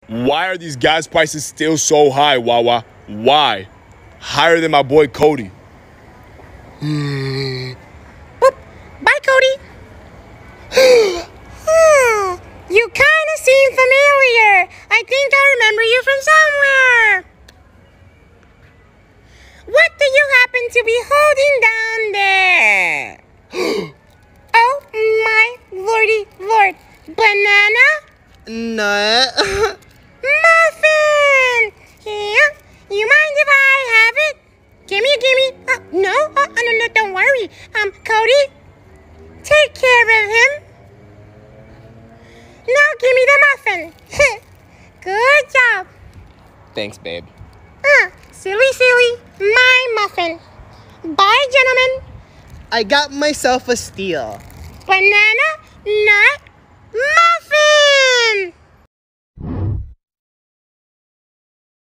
Why are these gas prices still so high, Wawa? Why? Higher than my boy Cody. Boop. Bye, Cody. You kind of seem familiar. I think I remember you from somewhere. What do you happen to be holding down there? Oh my lordy lord. Banana? Nut. Muffin! Yeah. You mind if I have it? Gimme. No, don't worry. Cody, take care of him. Now give me the muffin. Good job. Thanks, babe. Silly. My muffin. Bye, gentlemen. I got myself a steal. Banana, nut, muffin.